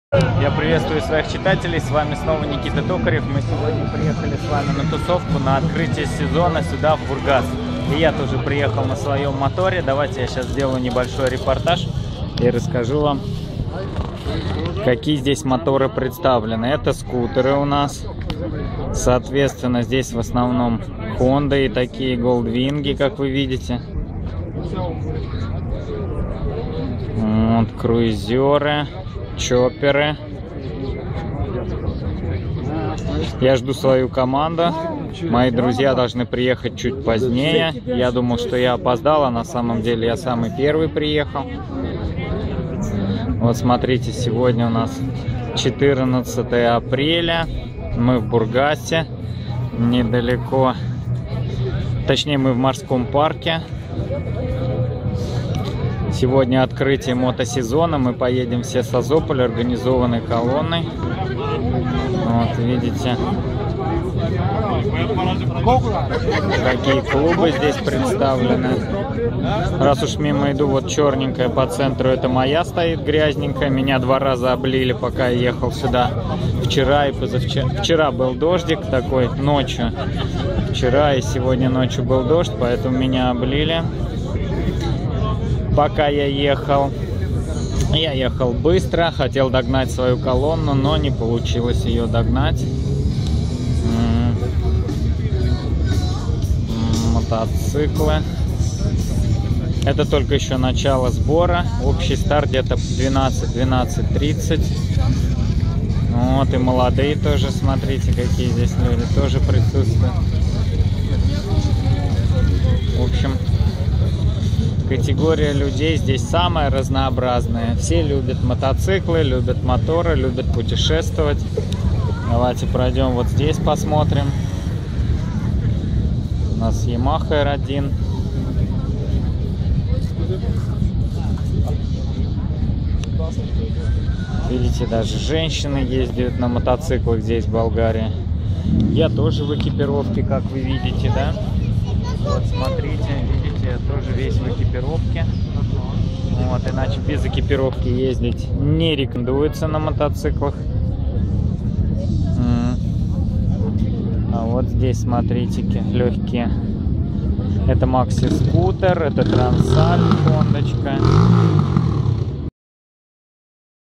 Я приветствую своих читателей, с вами снова Никита Токарев. Мы сегодня приехали с вами на тусовку, на открытие сезона сюда, в Бургас. И я тоже приехал на своем моторе. Давайте я сейчас сделаю небольшой репортаж и расскажу вам, какие здесь моторы представлены. Это скутеры у нас. Соответственно, здесь в основном Honda и такие Goldwing, как вы видите. Вот круизеры, чопперы. Я жду свою команду. Мои друзья должны приехать чуть позднее. Я думал, что я опоздал, а на самом деле я самый первый приехал. Вот смотрите, сегодня у нас 14 апреля. Мы в Бургасе, недалеко, точнее мы в морском парке. Сегодня открытие мотосезона. Мы поедем все с Азополя организованной колонной. Вот видите, какие клубы здесь представлены. Раз уж мимо иду, вот черненькая по центру, это моя стоит грязненькая. Меня 2 раза облили, пока я ехал сюда вчера и позавчера. Вчера был дождик такой ночью. Вчера и сегодня ночью был дождь, поэтому меня облили. Пока я ехал быстро, хотел догнать свою колонну, но не получилось ее догнать. Мотоциклы. Это только еще начало сбора. Общий старт где-то 12-12:30. Вот и молодые тоже, смотрите, какие здесь люди тоже присутствуют. В общем, категория людей здесь самая разнообразная. Все любят мотоциклы, любят моторы, любят путешествовать. Давайте пройдем вот здесь, посмотрим. У нас Yamaha R1. Видите, даже женщины ездят на мотоциклах здесь, в Болгарии. Я тоже в экипировке, как вы видите, да? Вот смотрите, видите, я тоже весь в экипировке. Вот, иначе без экипировки ездить не рекомендуется на мотоциклах. А вот здесь, смотрите, легкие. Это Макси скутер, это Трансаль, Хондочка.